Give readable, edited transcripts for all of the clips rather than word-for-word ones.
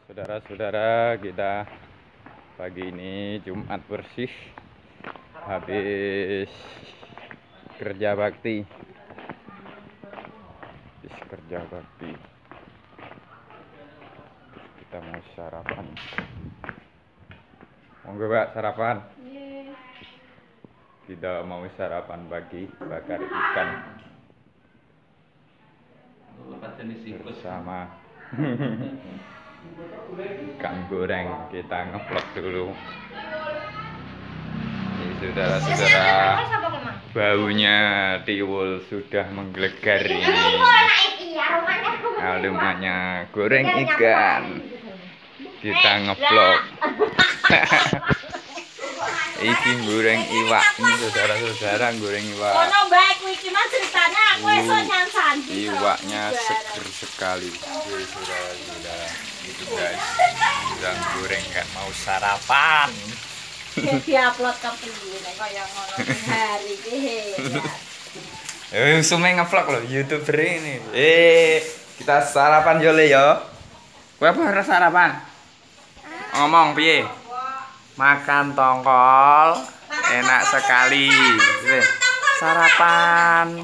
Saudara-saudara, kita pagi ini Jumat bersih, habis kerja bakti. Kita mau sarapan. Monggo Pak, sarapan. Kita mau sarapan pagi, bakar ikan bersama ikan goreng. Kita ngevlog dulu. Ini saudara-saudara, baunya tiwul sudah menggelegar ini. Alumannya goreng ikan. Kita ngevlog. Iki goreng iwak, ini saudara-saudara, goreng iwak. Iwaknya seger sekali. Saudara-saudara, itu guys, sedang goreng, nggak mau sarapan. Diupload ke video kayak ngono hari iki. Sume ngevlog loh, YouTuber ini. Kita sarapan jole yo. Kowe apa harus sarapan? Ngomong piye? Makan tongkol, enak sekali. Sarapan.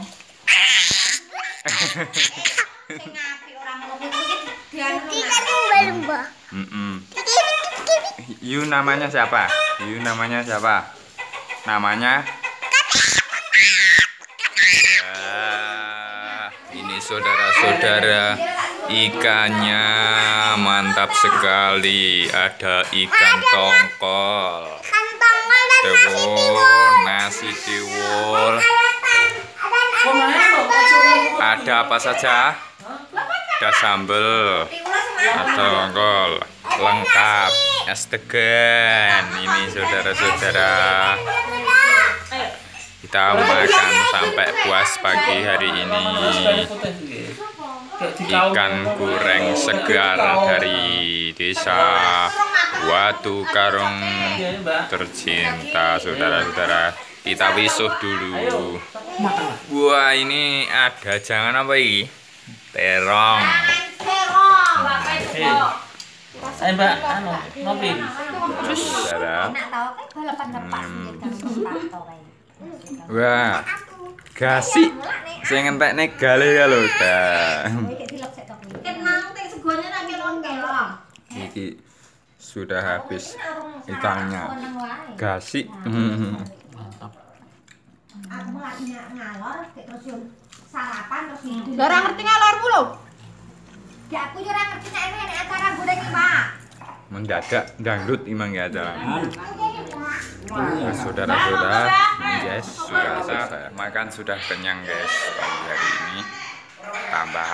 You namanya siapa? Namanya? Ini saudara-saudara, ikannya mantap sekali. Ada ikan tongkol, nasi tiwul. Ada apa saja? Ada sambal, ada tongkol, lengkap, es degan. Ini saudara-saudara, kita makan sampai puas pagi hari ini. Ikan goreng segar dari desa Watu Karung tercinta. Saudara-saudara, kita wisuh dulu. Wah, ini ada jangan apa ini? Terong. Ayo Mbak, ngopi. Saudara. Wah, gasik. Saya ngentekne gale ya lho, Iki sudah habis ikannya. Gasik. Ora ngerti ngalormu lho. Ya aku yo ora ngerti nek acara goreng iki, Pak. Mendadak dangdut imang ya acara. Saudara-saudara, guys, sudah selesai makan, sudah kenyang guys pagi hari ini. Tambah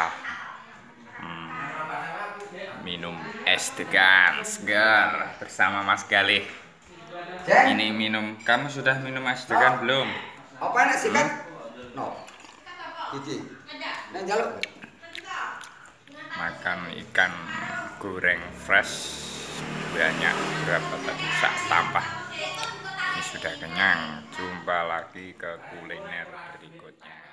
minum es degan segar bersama Mas Galih. Ini minum, kamu sudah minum es degan belum? Apa enak sih kan? No. Iki. Nang jaluk. Makan ikan goreng fresh banyak, berapa tadi sak tambah. Ini sudah kenyang. Jumpa lagi ke kuliner berikutnya.